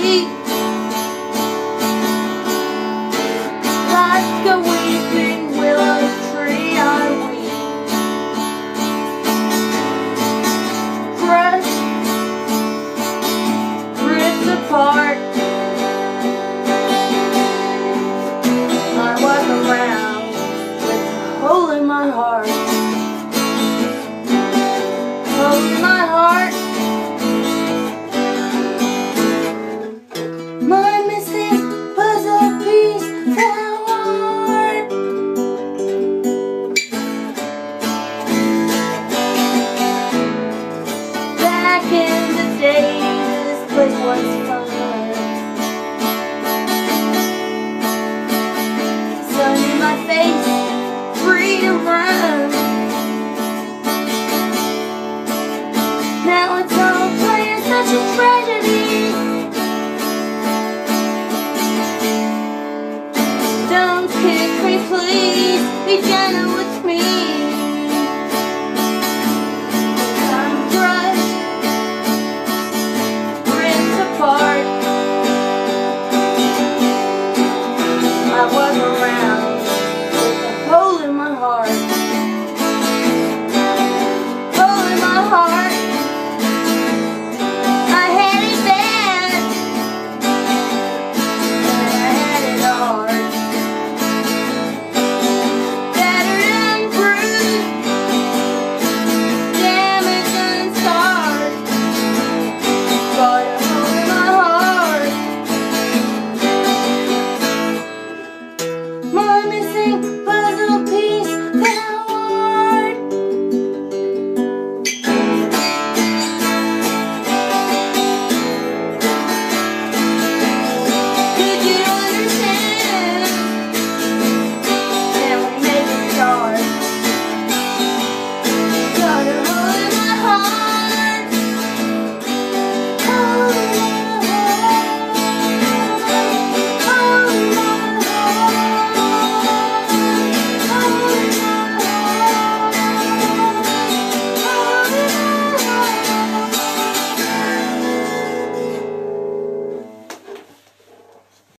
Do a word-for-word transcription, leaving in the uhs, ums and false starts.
weep. Like a weeping willow tree I weep. Crushed, ripped apart, I walk around with a hole in my heart. Hole in my heart. My missing puzzle piece fell apart. Back in the day, this place was fun. Sun in my face, free to run. Now it's all playing such a tragedy. Don't kick me, please. Be gentle with